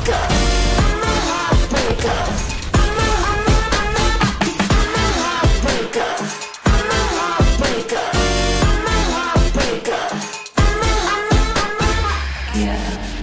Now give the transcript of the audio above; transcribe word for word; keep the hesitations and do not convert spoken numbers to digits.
heartbreaker. I'm a heartbreaker. I'm a, I'm a, I'm a, I'm a heartbreaker. I'm a heartbreaker. I'm a heartbreaker. I'm a, I'm a, I'm a, yeah.